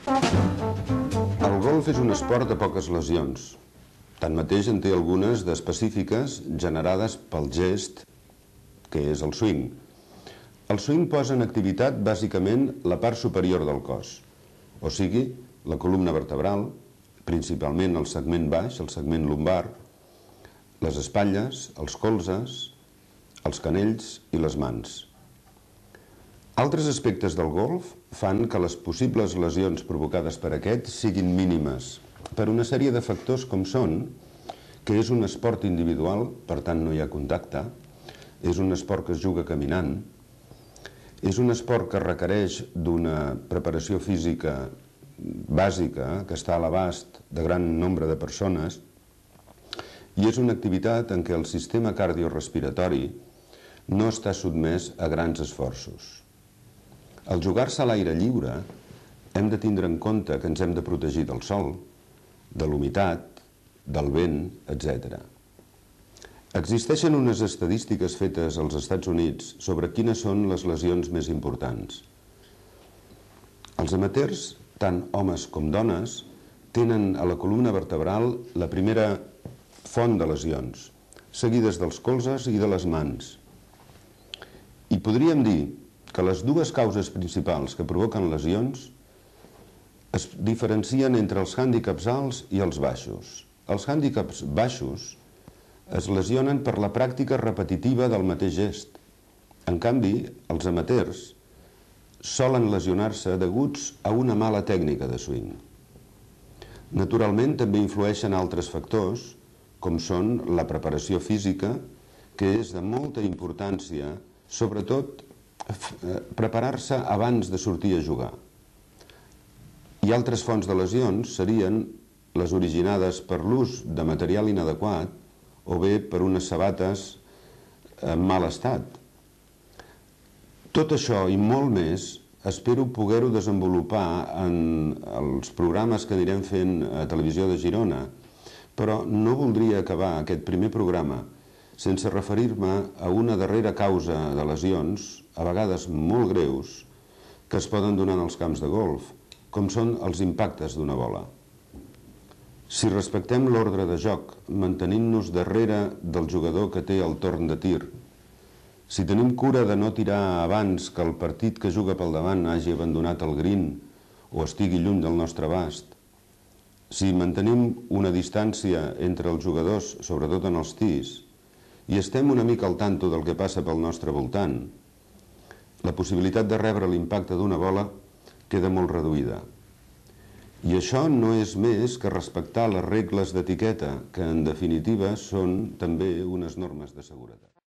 El golf és un esport de poques lesions. Tanmateix en té algunes d'específiques generades pel gest, que és el swing. El swing posa en activitat bàsicament la part superior del cos, o sigui, la columna vertebral, principalment el segment baix, el segment lumbar, les espatlles, els colzes, els canells i les mans. Altres aspectes del golf fan que les possibles lesions provocades per aquest siguin mínimes per una sèrie de factors com són que és un esport individual, per tant no hi ha contacte, és un esport que es juga caminant, és un esport que requereix d'una preparació física bàsica que està a l'abast de gran nombre de persones i és una activitat en què el sistema cardiorrespiratori no està sotmès a grans esforços. Al jugar-se a l'aire lliure hem de tindre en compte que ens hem de protegir del sol, de l'humitat, del vent, etc. Existeixen unes estadístiques fetes als Estats Units sobre quines són les lesions més importants. Els amateurs, tant homes com dones, tenen a la columna vertebral la primera font de lesions, seguides dels colzes i de les mans. I podríem dir que les dues causes principals que provoquen lesions es diferencien entre els hàndicaps alts i els baixos. Els hàndicaps baixos es lesionen per la pràctica repetitiva del mateix gest. En canvi, els amateurs solen lesionar-se deguts a una mala tècnica de swing. Naturalment, també influeixen altres factors, com són la preparació física, que és de molta importància, sobretot preparar-se abans de sortir a jugar. I altres fonts de lesions serien les originades per l'ús de material inadequat o bé per unes sabates en mal estat. Tot això i molt més espero poder-ho desenvolupar en els programes que anirem fent a Televisió de Girona, però no voldria acabar aquest primer programa sense referir-me a una darrera causa de lesions, a vegades molt greus, que es poden donar en els camps de golf, com són els impactes d'una bola. Si respectem l'ordre de joc, mantenint-nos darrere del jugador que té el torn de tir, si tenim cura de no tirar abans que el partit que juga pel davant hagi abandonat el green o estigui lluny del nostre abast, si mantenim una distància entre els jugadors, sobretot en els tirs, i estem una mica al tanto del que passa pel nostre voltant, la possibilitat de rebre l'impacte d'una bola queda molt reduïda. I això no és més que respectar les regles d'etiqueta, que en definitiva són també unes normes de seguretat.